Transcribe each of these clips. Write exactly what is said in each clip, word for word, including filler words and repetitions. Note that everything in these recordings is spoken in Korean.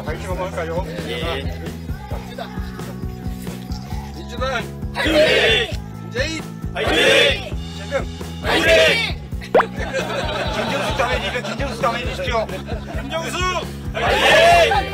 파이팅 한번 할까요? 예. 민주당 화이팅! 문재인 화이팅! 이재명 화이팅! 김정수 당해주십시오. 김정수 당해주십시오. 김정수 화이팅!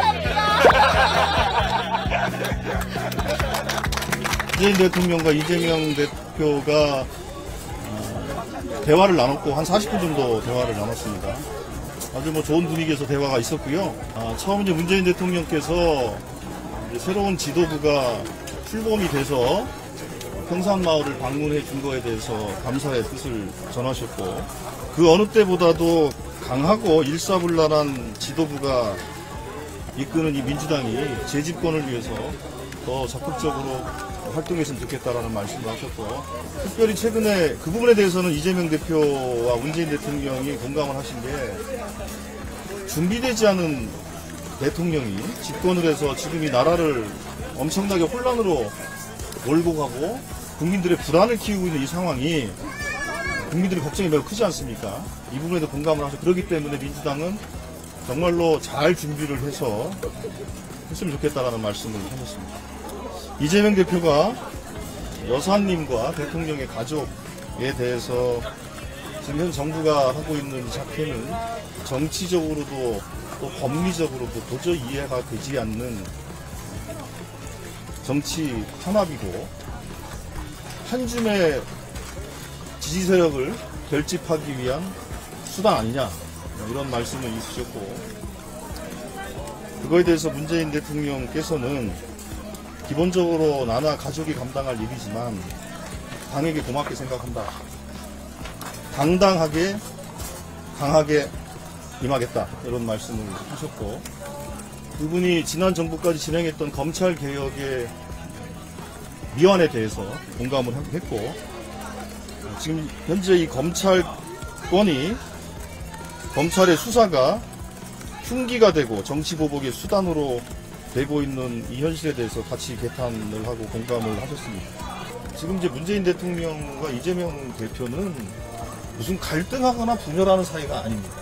문재인 대통령과 이재명 대표가 어, 대화를 나눴고 한 사십 분 정도 대화를 나눴습니다. 아주 뭐 좋은 분위기에서 대화가 있었고요. 아, 처음 이제 문재인 대통령께서 이제 새로운 지도부가 출범이 돼서 평산마을을 방문해 준 거에 대해서 감사의 뜻을 전하셨고, 그 어느 때보다도 강하고 일사불란한 지도부가 이끄는 이 민주당이 재집권을 위해서 더 적극적으로 활동했으면 좋겠다라는 말씀을 하셨고, 특별히 최근에 그 부분에 대해서는 이재명 대표와 문재인 대통령이 공감을 하신 게, 준비되지 않은 대통령이 집권을 해서 지금 이 나라를 엄청나게 혼란으로 몰고 가고 국민들의 불안을 키우고 있는 이 상황이 국민들의 걱정이 매우 크지 않습니까? 이 부분에도 공감을 하셔. 그렇기 때문에 민주당은 정말로 잘 준비를 해서 했으면 좋겠다라는 말씀을 하셨습니다. 이재명 대표가 여사님과 대통령의 가족에 대해서 지금 현 정부가 하고 있는 작태는 정치적으로도 또 법리적으로도 도저히 이해가 되지 않는 정치 탄압이고, 한 줌의 지지 세력을 결집하기 위한 수단 아니냐, 이런 말씀을 있으셨고, 그거에 대해서 문재인 대통령께서는 기본적으로 나나 가족이 감당할 일이지만 당에게 고맙게 생각한다. 당당하게 강하게 임하겠다, 이런 말씀을 하셨고, 그분이 지난 정부까지 진행했던 검찰개혁의 미완에 대해서 공감을 했고, 지금 현재 이 검찰권이, 검찰의 수사가 흉기가 되고 정치보복의 수단으로 되고 있는 이 현실에 대해서 같이 개탄을 하고 공감을 하셨습니다. 지금 이제 문재인 대통령과 이재명 대표는 무슨 갈등하거나 분열하는 사이가 아닙니다.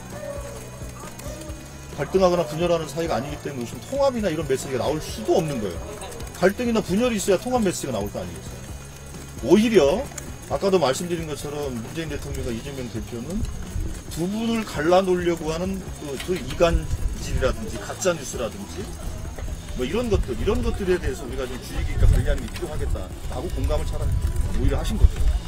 갈등하거나 분열하는 사이가 아니기 때문에 무슨 통합이나 이런 메시지가 나올 수도 없는 거예요. 갈등이나 분열이 있어야 통합 메시지가 나올 거 아니겠어요. 오히려 아까도 말씀드린 것처럼 문재인 대통령과 이재명 대표는 두 분을 갈라놓으려고 하는 그, 그 이간질이라든지 가짜뉴스라든지 뭐 이런 것들, 이런 것들에 대해서 우리가 좀 주의 깊게 관리하는 게 필요하겠다라고 공감을 차라리 오히려 하신 거죠.